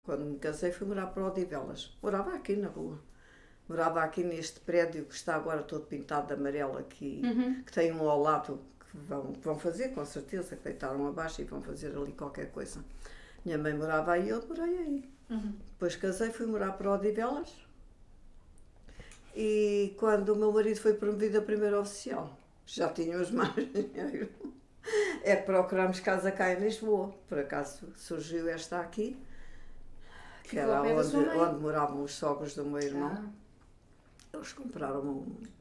Quando me casei fui morar para Odivelas. Morava aqui na rua. Morava aqui neste prédio que está agora todo pintado de amarelo aqui, que tem um ao lado que vão fazer, com certeza, que deitaram abaixo e vão fazer ali qualquer coisa. Minha mãe morava aí, eu morei aí. Depois casei, fui morar para Odivelas. E quando o meu marido foi promovido a primeiro oficial, já tínhamos mais dinheiro. É que procurámos casa cá em Lisboa. Por acaso surgiu esta aqui, que era onde moravam os sogros do meu irmão. Eles compraram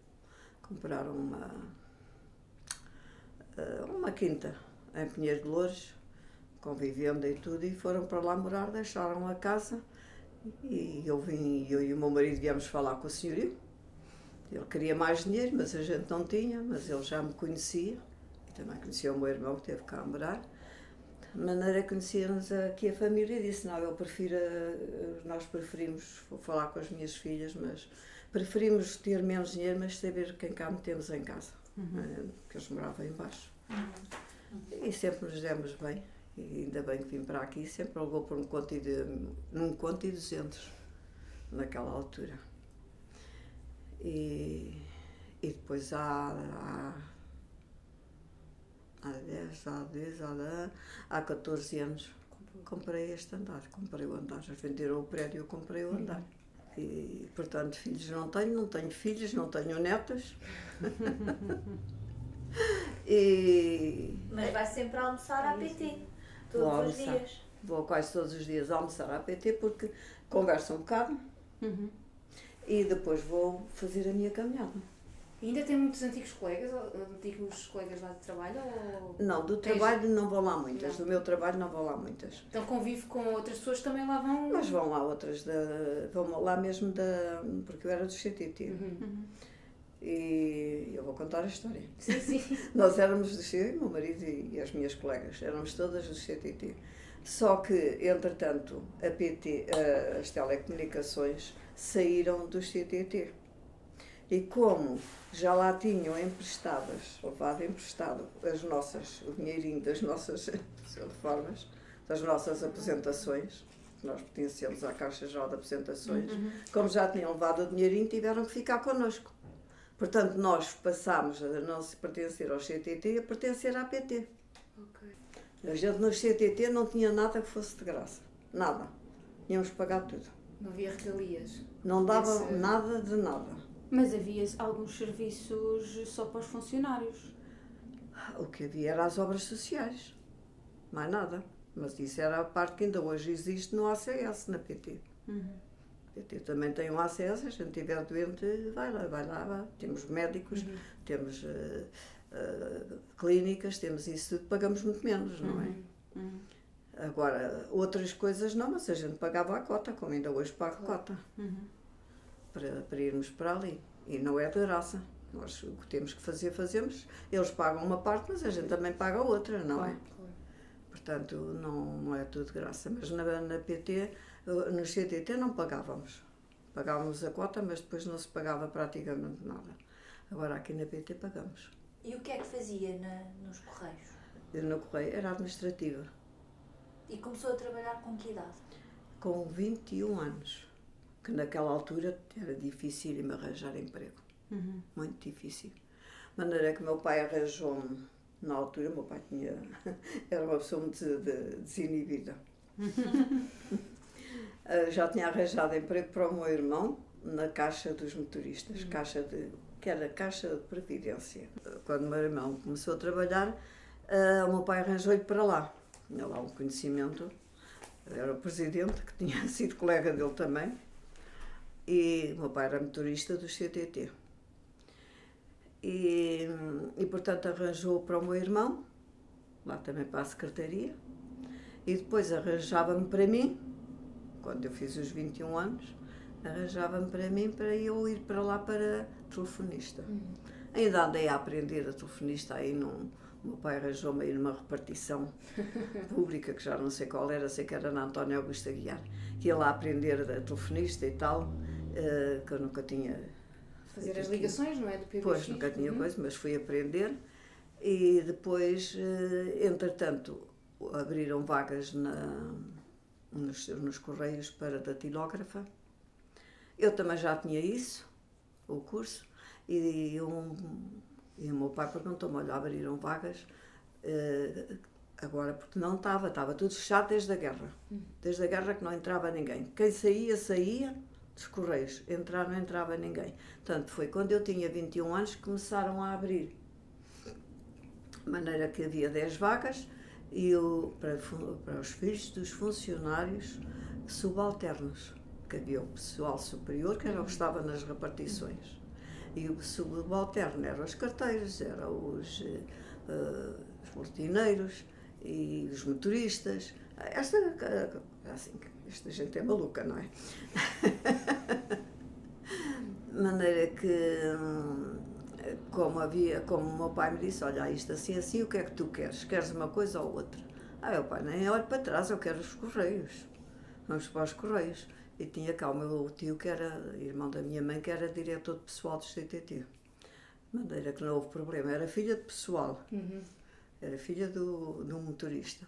uma quinta em Pinheiro de Loures, com vivenda e tudo, e foram para lá morar, deixaram a casa e eu e o meu marido viemos falar com o senhorio. Ele queria mais dinheiro, mas a gente não tinha, mas ele já me conhecia, e também conhecia o meu irmão que teve cá a morar. De maneira que conhecíamos aqui a família e disse, não, nós preferimos, vou falar com as minhas filhas, mas preferimos ter menos dinheiro, mas saber quem cá metemos em casa, porque eles moravam em baixo. E sempre nos demos bem, e ainda bem que vim para aqui, sempre levou por num conto e 200, naquela altura. E depois há 14 anos comprei este andar, comprei o andar, já venderam o prédio, eu comprei o andar. E, portanto, filhos não tenho filhos, não tenho netos. Mas vai sempre almoçar à PT, todos os dias. Vou quase todos os dias almoçar à PT porque converso um bocado e depois vou fazer a minha caminhada. E ainda tem muitos antigos colegas lá de trabalho? Ou... Não, do trabalho não vão lá muitas, do meu trabalho não vão lá muitas. Então convive com outras pessoas que também lá vão? Mas vão lá outras, vão lá mesmo porque eu era do CTT. E eu vou contar a história. Sim. Nós éramos do CTT, meu marido e as minhas colegas, éramos todas do CTT. Só que, entretanto, a PT, as telecomunicações, saíram do CTT. E como já lá tinham levado emprestado o dinheirinho das nossas reformas, das nossas aposentações, nós pertencemos à Caixa Geral de Aposentações, como já tinham levado o dinheirinho, tiveram que ficar connosco. Portanto, nós passámos a não se pertencer ao CTT e a pertencer à PT. A gente no CTT não tinha nada que fosse de graça. Nada. Tínhamos que pagar tudo. Não havia regalias? Não dava nada de nada. Mas havia alguns serviços só para os funcionários? O que havia era as obras sociais. Mais nada. Mas isso era a parte que ainda hoje existe no ACS, na PT. A PT também tem um ACS, se a gente estiver doente, vai lá. Temos médicos, temos clínicas, temos isso tudo, pagamos muito menos, não é? Agora, outras coisas não, mas a gente pagava a cota, como ainda hoje pago cota. Para irmos para ali. E não é de graça. Nós o que temos que fazer, fazemos. Eles pagam uma parte, mas a gente também paga outra, não é? Portanto, não é tudo de graça. Mas na PT, no CTT não pagávamos. Pagávamos a cota, mas depois não se pagava praticamente nada. Agora aqui na PT pagamos. E o que é que fazia nos Correios? Eu no Correio era administrativa. E começou a trabalhar com que idade? Com 21 anos. Que naquela altura era difícil me arranjar emprego. Muito difícil. De maneira que meu pai arranjou-me, na altura, meu pai era uma pessoa muito desinibida. Já tinha arranjado emprego para o meu irmão na Caixa dos Motoristas, que era Caixa de Previdência. Quando o meu irmão começou a trabalhar, o meu pai arranjou-lhe para lá. Tinha lá um conhecimento, era o presidente, que tinha sido colega dele também. E o meu pai era motorista do CTT. E portanto, arranjou para o meu irmão, lá também para a secretaria, e depois arranjava-me para mim, quando eu fiz os 21 anos, arranjava-me para mim para eu ir para lá para telefonista. Ainda andei a aprender a telefonista aí o meu pai arranjou-me aí numa repartição pública, que já não sei qual era, sei que era na António Augusto Aguiar, que ia lá aprender a telefonista e tal, que eu nunca tinha... Fazer as ligações, não é? Do PBX. Pois, nunca tinha coisa, mas fui aprender. E depois, entretanto, abriram vagas nos Correios para datilógrafa. Eu também já tinha isso, o curso, e o meu pai perguntou-me, olha, abriram vagas, agora, porque não estava tudo fechado desde a guerra. Desde a guerra que não entrava ninguém. Quem saía dos Correios. Entrar, não entrava ninguém. Portanto, foi quando eu tinha 21 anos que começaram a abrir. De maneira que havia 10 vagas e para os filhos dos funcionários subalternos. Que havia o pessoal superior, que era o que estava nas repartições. E o subalterno eram os carteiros, eram os boletineiros e os motoristas. Esta gente é maluca, não é? De maneira que, como o meu pai me disse, olha, isto assim, o que é que tu queres? Queres uma coisa ou outra? O pai, nem olho para trás, eu quero os Correios. Vamos para os Correios. E tinha cá o meu tio, que era irmão da minha mãe, que era diretor de pessoal do CTT. De maneira que não houve problema. Era filha de pessoal. Era filha do motorista.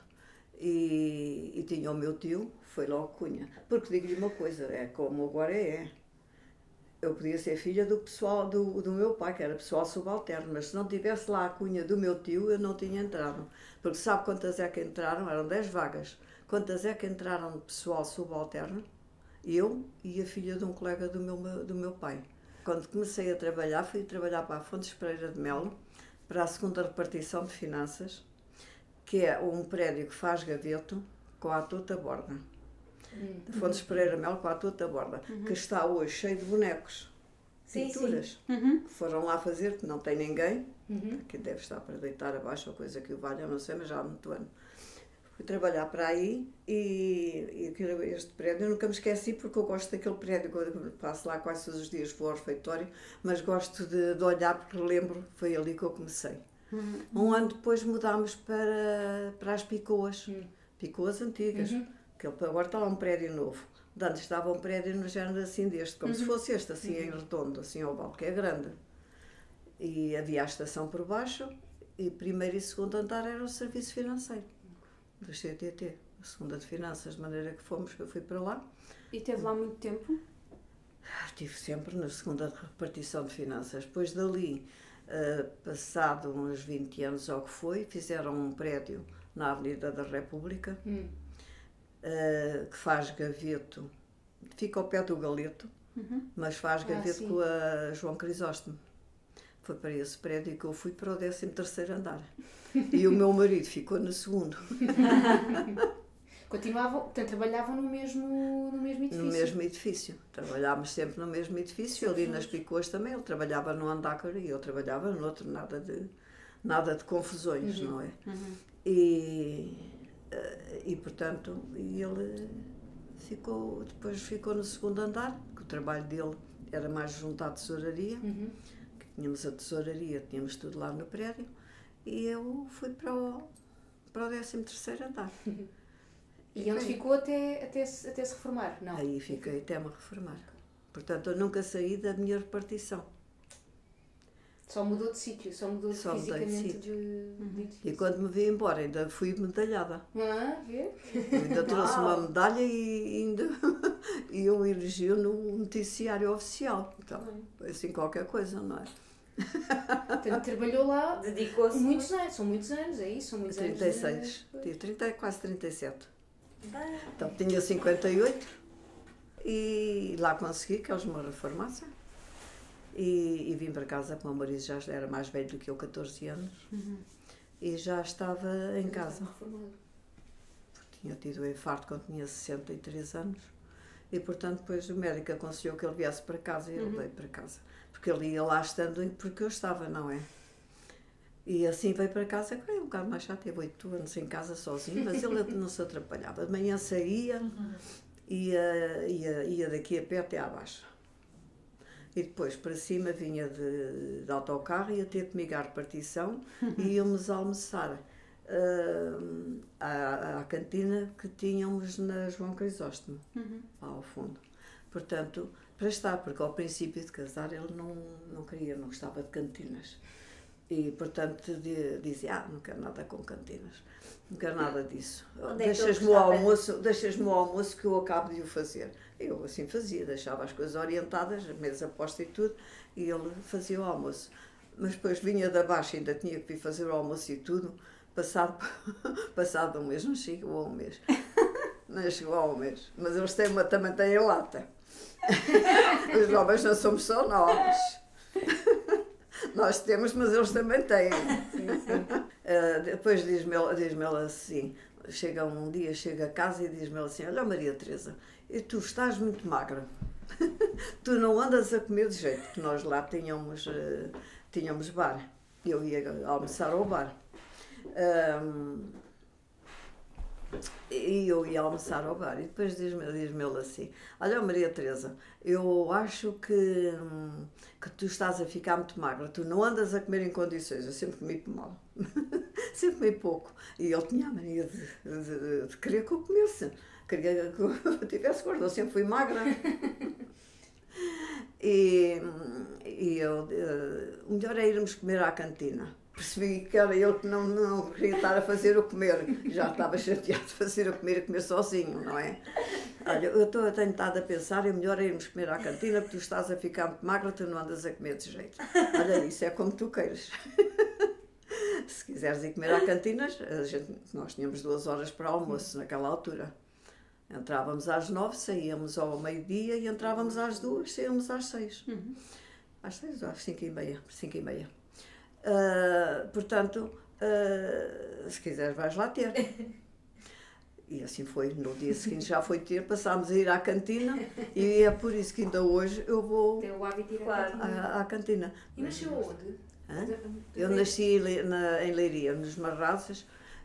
E tinha o meu tio, foi logo Cunha. Porque digo-lhe uma coisa, é como agora é. Eu podia ser filha do pessoal do meu pai, que era pessoal subalterno, mas se não tivesse lá a Cunha do meu tio, eu não tinha entrado. Porque sabe quantas é que entraram? Eram 10 vagas. Quantas é que entraram de pessoal subalterno? Eu e a filha de um colega do meu pai. Quando comecei a trabalhar, fui trabalhar para a Fontes Pereira de Melo, para a segunda repartição de finanças, que é um prédio que faz gaveto com a Tota Borda. Fontes Pereira de Melo com a Tota Borda, que está hoje cheio de bonecos, pinturas, que foram lá fazer, que não tem ninguém, que deve estar para deitar abaixo, ou coisa que o valha, eu não sei, mas já há muito ano. Fui trabalhar para aí e este prédio eu nunca me esqueci, porque eu gosto daquele prédio, quando passo lá quase todos os dias, vou ao refeitório, mas gosto de olhar porque lembro, foi ali que eu comecei. Um ano depois mudámos para as Picoas, Picoas antigas, que agora está lá um prédio novo. Antes estava um prédio no género assim deste, como se fosse este, assim em redondo, assim oval, que é grande. E havia a estação por baixo e primeiro e segundo andar era o serviço financeiro do CTT, a segunda de finanças, de maneira que eu fui para lá. E teve lá muito tempo? Estive sempre na segunda repartição de finanças. Depois dali, passado uns 20 anos ou que foi, fizeram um prédio na Avenida da República, que faz gaveto, fica ao pé do Galeto, mas faz gaveto com a João Crisóstomo. Foi para esse prédio que eu fui para o 13º andar. E o meu marido ficou no segundo. Portanto, trabalhavam no mesmo edifício? No mesmo edifício. Trabalhámos sempre no mesmo edifício. Ali nas Picoas também. Ele trabalhava no Andácar e eu trabalhava no outro. Nada de confusões, não é? E portanto, ele depois ficou no segundo andar, que o trabalho dele era mais junto à tesouraria. Tínhamos a tesouraria, tínhamos tudo lá no prédio, e eu fui para o 13º andar. E onde ficou até se reformar? Não. Aí fiquei até me reformar. Portanto, eu nunca saí da minha repartição. Só mudou de sítio, só mudou fisicamente de edifício. E quando me vi embora, ainda fui medalhada. Vê? Ainda trouxe uma medalha e eu elegi no noticiário oficial. Então, assim qualquer coisa, não é? Portanto, trabalhou lá, dedicou-se muitos anos, são muitos anos, é isso? São muitos 36, tive quase 37. Então tinha 58 e lá consegui que eles me reformassem. E vim para casa, porque o meu marido já era mais velho do que eu, 14 anos, e já estava em casa. Porque tinha tido um infarto quando tinha 63 anos. E, portanto, depois o médico aconselhou que ele viesse para casa e ele veio para casa. Porque ele ia lá estando porque eu estava, não é? E assim veio para casa, que é um bocado mais chato, teve 8 anos em casa sozinho, mas ele não se atrapalhava. De manhã saía, ia daqui a pé até à Baixa. E depois para cima vinha de autocarro, ia ter comigo à repartição e íamos almoçar à cantina que tínhamos na João Crisóstomo, lá ao fundo. Portanto, para estar, porque ao princípio de casar ele não queria, não gostava de cantinas. E, portanto, dizia, não quero nada com cantinas. Não quero nada disso. Onde é que Deixas-me o almoço que eu acabo de o fazer. Eu assim fazia, deixava as coisas orientadas, a mesa posta e tudo, e ele fazia o almoço. Mas depois vinha de abaixo, ainda tinha que vir fazer o almoço e tudo, passado um mês, não chegou a um mês. Não chegou a um mês. Mas eles também têm a lata. Os homens não somos só nós. Nós temos, mas eles também têm. Depois diz-me ela assim, um dia chega a casa e diz-me ela assim, olha Maria Teresa, e tu estás muito magra. Tu não andas a comer de jeito, porque nós lá tínhamos bar. Eu ia almoçar ao bar. E eu ia almoçar ao bar e depois diz-me ele assim, olha Maria Teresa, eu acho que tu estás a ficar muito magra, tu não andas a comer em condições, eu sempre comi mal, sempre comi pouco, e ele tinha a mania de querer que eu comesse, queria que eu tivesse gordo, eu sempre fui magra. E o melhor é irmos comer à cantina. Percebi que era ele que não queria estar a fazer o comer. Já estava chateado de fazer o comer e comer sozinho, não é? Olha, tenho estado a pensar, é melhor irmos comer à cantina porque tu estás a ficar muito magra, tu não andas a comer de jeito. Olha, isso é como tu queiras. Se quiseres ir comer à cantina, nós tínhamos 2 horas para almoço naquela altura. Entrávamos às 9, saíamos ao meio-dia e entrávamos às 2, saíamos às 6. Às 6 ou às 5h30. Portanto, se quiseres vais lá ter. E assim foi, no dia seguinte já foi ter, passámos a ir à cantina e é por isso que ainda hoje eu vou Tem o hábito de ir à cantina. E nasceu onde? Eu nasci em Leiria, nos Marrazes,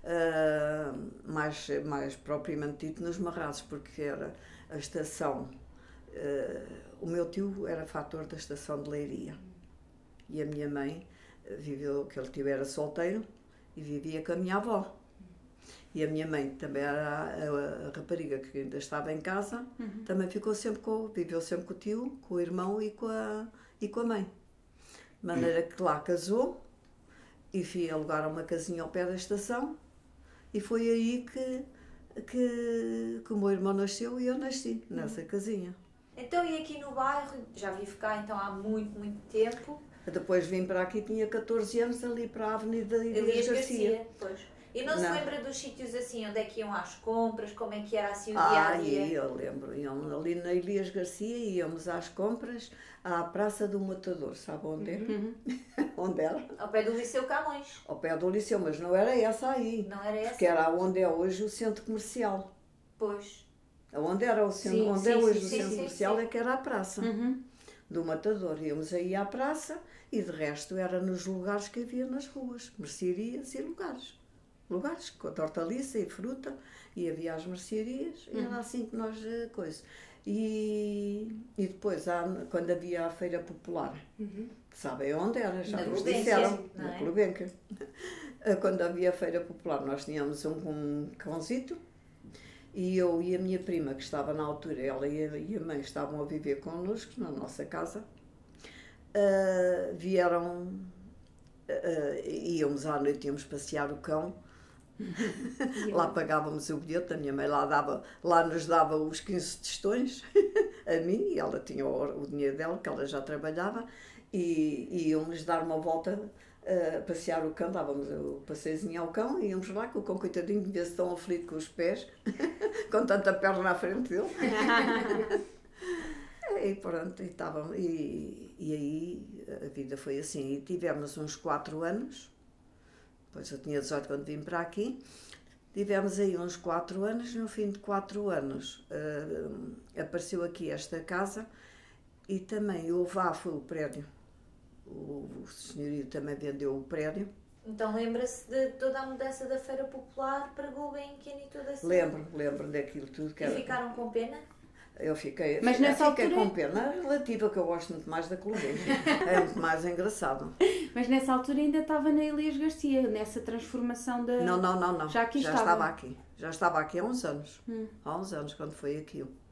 mais propriamente dito nos Marrazes, porque era a estação, o meu tio era fator da estação de Leiria e a minha mãe aquele tio era solteiro e vivia com a minha avó. E a minha mãe também era a rapariga que ainda estava em casa, também viveu sempre com o tio, com o irmão e com a mãe. De maneira que lá casou e fui alugar uma casinha ao pé da estação e foi aí que o meu irmão nasceu e eu nasci, nessa casinha. Então, e aqui no bairro, já vive cá então há muito, muito tempo. Depois vim para aqui, tinha 14 anos, ali para a Avenida Elias Garcia. Pois. E não se lembra dos sítios assim, onde é que iam às compras, como é que era assim o dia a dia? Eu lembro, ali na Elias Garcia íamos às compras à Praça do Matador, sabe onde é? Onde era? Ao pé do Liceu Camões. Ao pé do Liceu, mas não era essa aí. Não era essa? Porque era onde é hoje o centro comercial. Pois. Onde era o centro, onde é hoje o centro comercial é que era a praça do Matador. Íamos aí à praça e de resto era nos lugares que havia nas ruas, mercearias e lugares com hortaliça e fruta, e havia as mercearias e era assim que nós e depois quando havia a feira popular, sabem onde era, já nos disseram, na Clubenca. Quando havia a feira popular nós tínhamos um cãozito e eu e a minha prima, que estava na altura, ela e a mãe estavam a viver connosco na nossa casa, vieram, íamos à noite, íamos passear o cão. Lá pagávamos o bilhete, a minha mãe lá nos dava os 15 tostões a mim, e ela tinha o dinheiro dela, que ela já trabalhava, e íamos dar uma volta passear o cão, dávamos o passeiozinho ao cão, e íamos lá com o cão coitadinho, devia-se tão aflito com os pés, com tanta perna à frente dele. E pronto, e aí a vida foi assim, e tivemos uns 4 anos. Pois eu tinha 18 quando vim para aqui, tivemos aí uns 4 anos, no fim de 4 anos apareceu aqui esta casa e também foi o prédio, o senhorio também vendeu o prédio. Então lembra-se de toda a mudança da Feira Popular para Gulbenkian e tudo assim? Lembro daquilo tudo que era. E ficaram com pena? Eu fiquei altura... com pena relativa, que eu gosto muito mais da Gulbenkian. É muito mais engraçado. Mas nessa altura ainda estava na Elias Garcia, nessa transformação da... Não. Já aqui estava aqui. Já estava aqui há uns anos. Há uns anos, quando foi aquilo.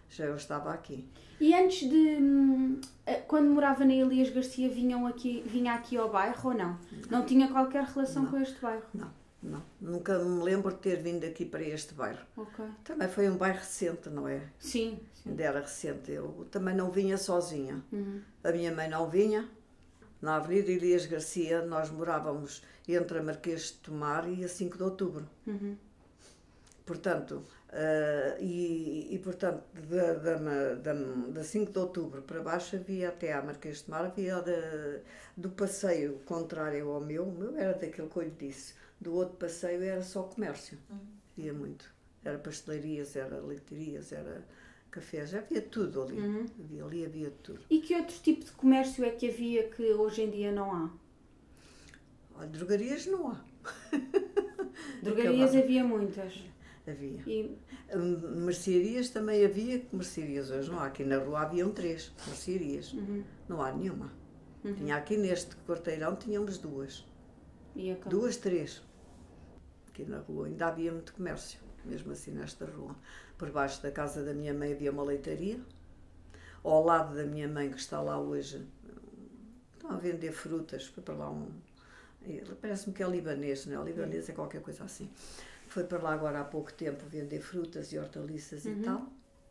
já eu estava aqui. E antes de... Quando morava na Elias Garcia, vinha aqui ao bairro ou não? Não tinha qualquer relação com este bairro? Não. Nunca me lembro de ter vindo aqui para este bairro. Ok. Também foi um bairro recente, não é? Sim. Ainda era recente. Eu também não vinha sozinha. A minha mãe não vinha. Na Avenida Elias Garcia, nós morávamos entre a Marquês de Tomar e a 5 de Outubro. Portanto, portanto da 5 de Outubro para baixo havia até à Marquês de Tomar, havia do passeio contrário ao meu, o meu era daquele que eu lhe disse, do outro passeio era só comércio, havia muito, era pastelarias, era leitarias, era cafés, havia tudo ali, havia tudo. E que outro tipo de comércio é que havia que hoje em dia não há? Olha, drogarias não há. Drogarias havia muitas. Havia. E... mercearias também havia, que mercearias hoje não há. Aqui na rua haviam 3 mercearias, não há nenhuma. Tinha aqui neste quarteirão tínhamos 2. 2, 3. Aqui na rua ainda havia muito comércio, mesmo assim nesta rua. Por baixo da casa da minha mãe havia uma leitaria. Ao lado da minha mãe, que está lá hoje, estão a vender frutas. Foi para lá parece-me que é libanês, não é? Libanês é qualquer coisa assim. Foi para lá agora há pouco tempo vender frutas e hortaliças e tal.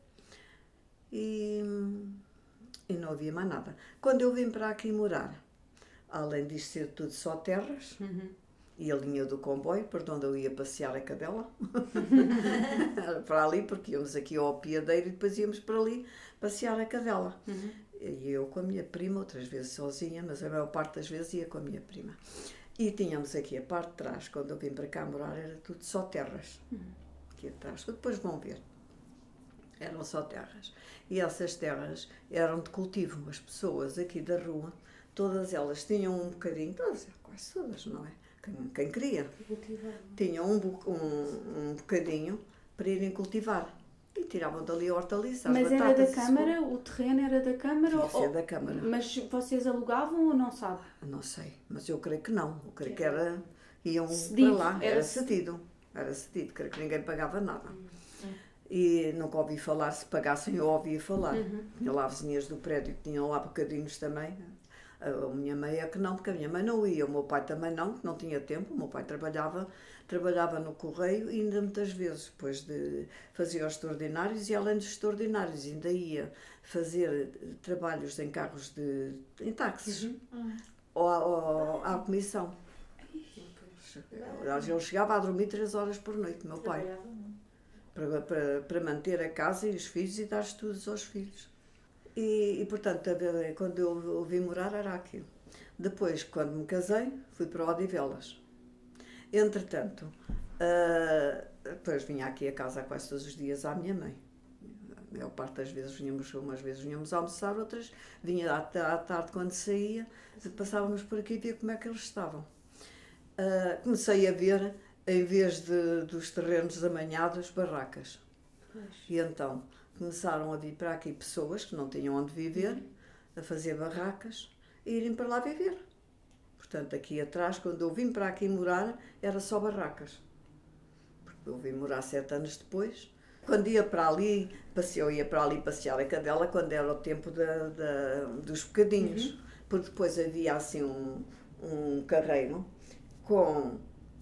E não havia mais nada. Quando eu vim para aqui morar, além disto ser tudo só terras, e a linha do comboio, por onde eu ia passear a cadela, era para ali, porque íamos aqui ao Piadeiro e depois íamos para ali passear a cadela. E eu com a minha prima, outras vezes sozinha, mas a maior parte das vezes ia com a minha prima. E tínhamos aqui a parte de trás, quando eu vim para cá morar, era tudo só terras. Aqui atrás, depois vão ver. Eram só terras. E essas terras eram de cultivo. As pessoas aqui da rua, todas elas tinham um bocadinho, quase todas, não é? Quem queria, tinham um bocadinho para irem cultivar. E tiravam dali a hortaliça, as Mas batatas. era da Câmara? O terreno era da Câmara? Devia ser da Câmara. Mas vocês alugavam ou não sabe? Não sei, mas eu creio que não. Eu creio que iam cedido, para lá. Era cedido. Era cedido, creio que ninguém pagava nada. E nunca ouvi falar, se pagassem eu ouvia falar. Tinha lá vizinhas do prédio que tinham lá bocadinhos também. A minha mãe é que não, porque a minha mãe não ia, o meu pai também não tinha tempo. O meu pai trabalhava no correio e ainda muitas vezes, depois de fazer os extraordinários, e além dos extraordinários ainda ia fazer trabalhos em carros em táxis, ou à comissão. Ele chegava a dormir 3 horas por noite, meu pai, para manter a casa e os filhos e dar estudos aos filhos. E portanto, quando eu vim morar era aquilo. Depois, quando me casei, fui para Odivelas. Entretanto, depois vinha aqui a casa quase todos os dias à minha mãe. A maior parte das vezes umas vezes vinhamos almoçar, outras vinha à tarde quando saía, passávamos por aqui e via como é que eles estavam. Comecei a ver, em vez dos terrenos amanhados, barracas. E então começaram a vir para aqui pessoas que não tinham onde viver, a fazer barracas e irem para lá viver. Portanto, aqui atrás, quando eu vim para aqui morar, era só barracas. Porque eu vim morar 7 anos depois. Quando ia para ali, eu ia para ali passear a cadela quando era o tempo dos bocadinhos. Porque depois havia assim um carreiro com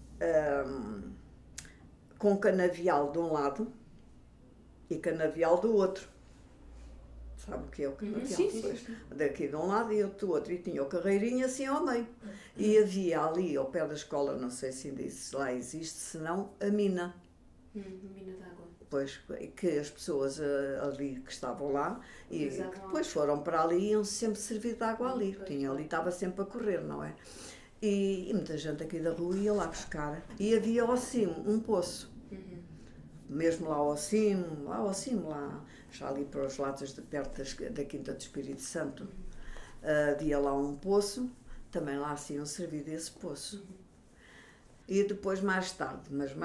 canavial de um lado e canavial do outro. Sabe o que é o canavial? Sim. Daqui de um lado e outro do outro. E tinha o carreirinho assim ao meio. E havia ali, ao pé da escola, não sei se ainda lá existe, senão a mina. Mina de água. Pois, que as pessoas ali que estavam lá e que depois foram para ali e iam sempre servir de água ali. Ali estava sempre a correr, não é? E muita gente aqui da rua ia lá buscar. E havia ao cimo um poço. Mesmo lá ao cimo, já ali para os lados perto da Quinta do Espírito Santo, havia lá um poço, também lá se iam servir desse poço. E depois, mais tarde,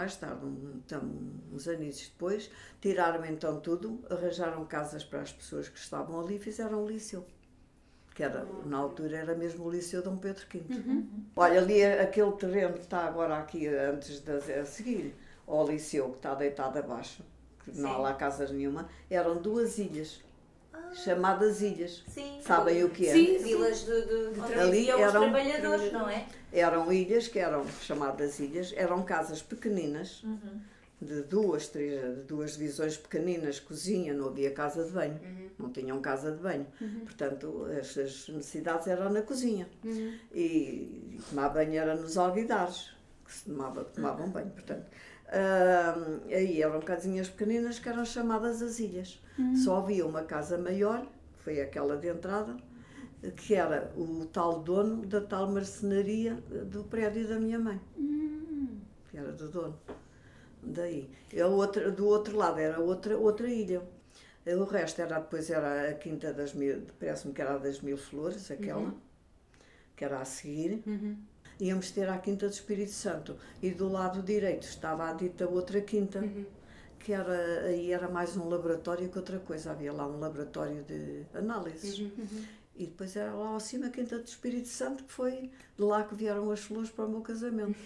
uns anos depois, tiraram então tudo, arranjaram casas para as pessoas que estavam ali e fizeram o liceu. Que era, na altura era mesmo o Liceu Dom Pedro V. Olha, ali aquele terreno que está agora aqui, antes de a seguir, ao liceu, que está deitado abaixo, porque não há Sim. lá casas nenhuma, eram 2 ilhas, chamadas ilhas. Sim. Sabem o que é? Sim. Vilas de onde Ali viviam os eram- trabalhadores, não é? Eram ilhas, que eram chamadas ilhas, eram casas pequeninas, de 2 divisões pequeninas, cozinha, não havia casa de banho, não tinham casa de banho. Portanto, as necessidades eram na cozinha. E tomar banho era nos alguidares, que se tomavam banho, portanto. Aí eram casinhas pequeninas que eram chamadas as ilhas. Só havia uma casa maior, que foi aquela de entrada, que era o tal dono da tal marcenaria do prédio da minha mãe, que era do dono. Daí. Do outro lado era outra ilha. O resto depois era a Quinta das Mil, parece-me que era a das Mil Flores, aquela, que era a seguir. Íamos ter a Quinta do Espírito Santo e do lado direito estava a dita outra quinta, que aí era mais um laboratório que outra coisa. Havia lá um laboratório de análises. E depois era lá acima a Quinta do Espírito Santo, que foi de lá que vieram as flores para o meu casamento.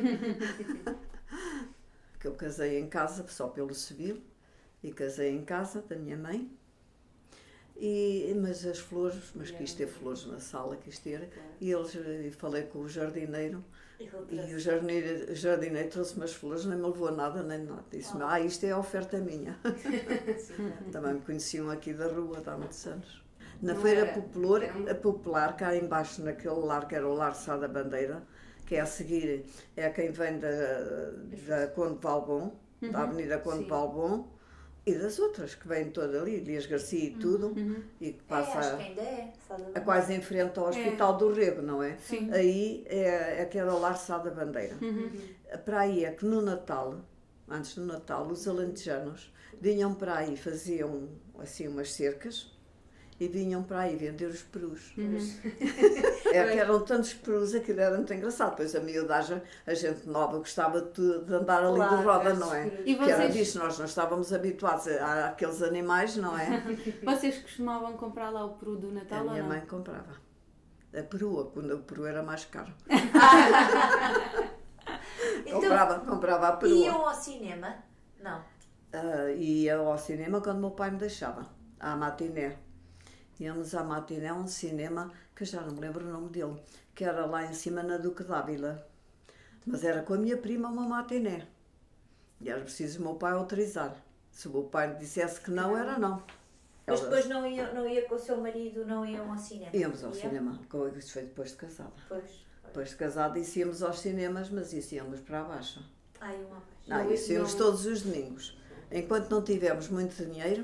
Que eu casei em casa só pelo civil e casei em casa da minha mãe. Mas as flores, mas quis ter flores na sala, quis ter. E falei com o jardineiro e o jardineiro trouxe-me as flores, nem me levou nada, nem nada. Disse-me, isto é a oferta minha. Também me conheciam aqui da rua há muitos anos. Na Feira Popular, cá embaixo, naquele lar que era o Lar Sá da Bandeira, que é a seguir, é quem vem da Conde Valbon, da Avenida Conde Valbon, e das outras, que vêm todas ali, Elias Garcia e tudo, e que passa acho que ainda é. quase em frente ao Hospital do Rego, não é? Sim. Aí é que era o Lar Sá da Bandeira. Para aí é que no Natal, antes do Natal, os alentejanos vinham para aí, faziam assim umas cercas, e vinham para aí vender os perus. É que eram tantos perus, aquilo era muito engraçado. Pois a miudagem, a gente nova, gostava de andar ali de roda, não é? E Que era vocês- disso, nós não estávamos habituados àqueles animais, não é? Vocês costumavam comprar lá o peru do Natal A ou minha não? mãe comprava. A perua, quando o peru era mais caro. Comprava a perua. Iam ao cinema? Não. Ia ao cinema quando o meu pai me deixava, à matiné. Íamos à matiné, um cinema, que eu já não me lembro o nome dele, que era lá em cima na Duque d'Ávila. Mas era com a minha prima uma matiné. E era preciso o meu pai autorizar. Se o meu pai dissesse que não, era não. Mas depois não ia com o seu marido, não iam ao cinema? Íamos ao Ia? cinema, isso foi depois de casada. Pois. Depois de casada, isso íamos aos cinemas, mas isso íamos para a Baixa. Ai, uma vez. Não, isso íamos todos os domingos. Enquanto não tivemos muito dinheiro,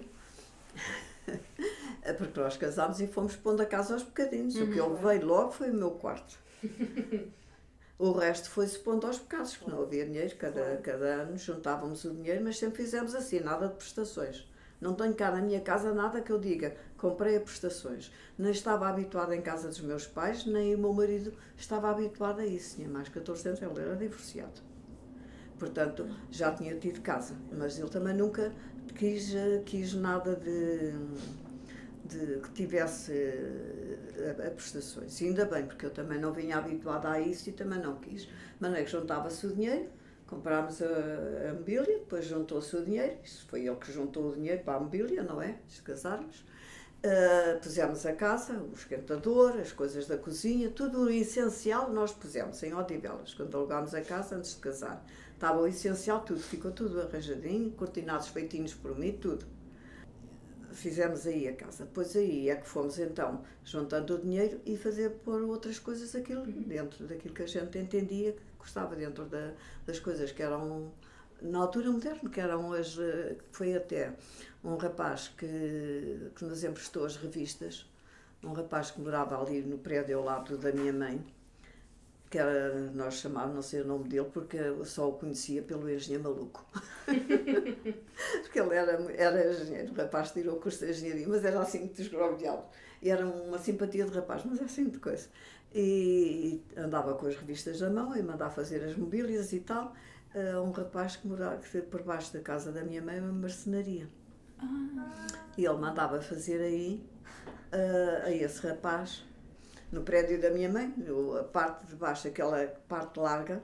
porque nós casámos e fomos pondo a casa aos bocadinhos. O que eu levei logo foi o meu quarto. O resto foi-se pondo aos bocados, que não havia dinheiro. Cada ano juntávamos o dinheiro, mas sempre fizemos assim, nada de prestações. Não tenho cá na minha casa nada que eu diga, comprei a prestações. Nem estava habituada em casa dos meus pais, nem o meu marido estava habituado a isso. Tinha mais 14 anos, ele era divorciado. Portanto, já tinha tido casa, mas ele também nunca quis nada de que tivesse a prestações. E ainda bem, porque eu também não vinha habituada a isso e também não quis. De maneira que juntava-se o dinheiro, comprámos a mobília, depois juntou-se o dinheiro, isso foi ele que juntou o dinheiro para a mobília, não é? Antes de casarmos. Pusemos a casa, o esquentador, as coisas da cozinha, tudo o essencial nós pusemos em Odivelas, quando alugámos a casa antes de casar. Estava o essencial, tudo, ficou tudo arranjadinho, cortinados feitinhos por mim, tudo. Fizemos aí a casa. Depois aí é que fomos então juntando o dinheiro e pôr outras coisas aquilo dentro daquilo que a gente entendia que gostava, dentro das coisas que eram na altura moderna, que eram foi até um rapaz que nos emprestou as revistas, um rapaz que morava ali no prédio ao lado da minha mãe, que nós chamávamos, não sei o nome dele, porque eu só o conhecia pelo engenheiro maluco. Porque ele era engenheiro, o rapaz tirou o curso de engenharia, mas era assim muito esgrobilhado. E era uma simpatia de rapaz, mas é assim de coisa. E andava com as revistas na mão e mandava fazer as mobílias e tal. Um rapaz que morava por baixo da casa da minha mãe, uma marcenaria. E ele mandava fazer aí, a esse rapaz, no prédio da minha mãe, a parte de baixo, aquela parte larga,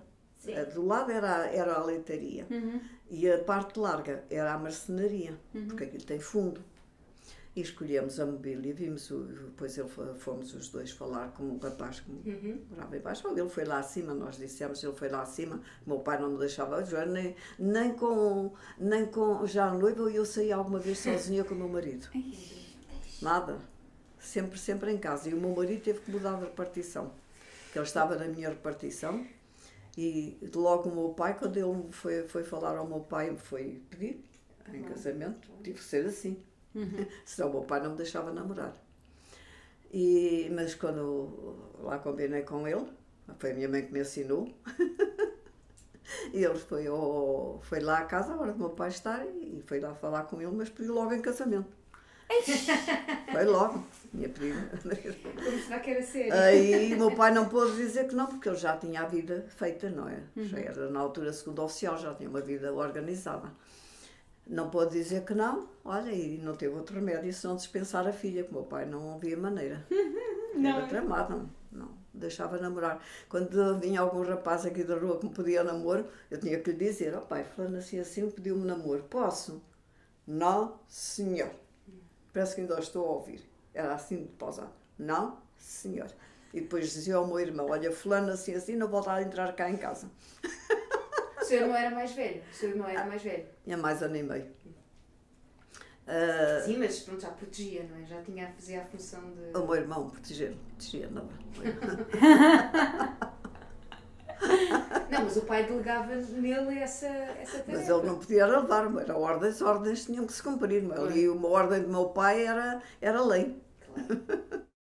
Sim. Do lado era a leitaria. E a parte larga era a marcenaria, porque aquilo tem fundo. E escolhemos a mobília, depois fomos os dois falar com um rapaz que morava embaixo. Ele foi lá acima, nós dissemos, ele foi lá acima, o meu pai não me deixava ajudar, nem com já noiva eu saí alguma vez sozinha com o meu marido. Nada. Sempre em casa. E o meu marido teve que mudar de repartição, que ele estava na minha repartição. E logo o meu pai, quando ele foi falar ao meu pai, me foi pedir em casamento, tive que ser assim. Senão o meu pai não me deixava namorar. Mas quando lá combinei com ele, foi a minha mãe que me ensinou, e ele foi lá à casa, a hora do meu pai estar, e foi lá falar com ele, mas pediu logo em casamento. Foi logo, minha prima. Como será que era sério? Aí o meu pai não pôde dizer que não, porque ele já tinha a vida feita, não é? Já era na altura segundo oficial, já tinha uma vida organizada. Não pôde dizer que não, olha, e não teve outro remédio senão dispensar a filha, que o meu pai não havia maneira. Era tramado, não deixava namorar. Quando vinha algum rapaz aqui da rua que me pedia namoro, eu tinha que lhe dizer, ó pai, falando assim, pediu-me namoro, posso? Não, senhor. Parece que ainda estou a ouvir. Era assim de pausar. Não, senhor. E depois dizia ao meu irmão, olha, fulano assim, não voltar a entrar cá em casa. O seu irmão era mais velho? O seu irmão era mais velho? Tinha mais ano e meio. Sim, mas pronto, já protegia, não é? Já fazia a função de... O meu irmão protegia, não. Não, mas o pai delegava nele essa tarefa. Mas ele não podia levar, era ordens tinham que se cumprir. Ali uma ordem do meu pai era lei. Claro.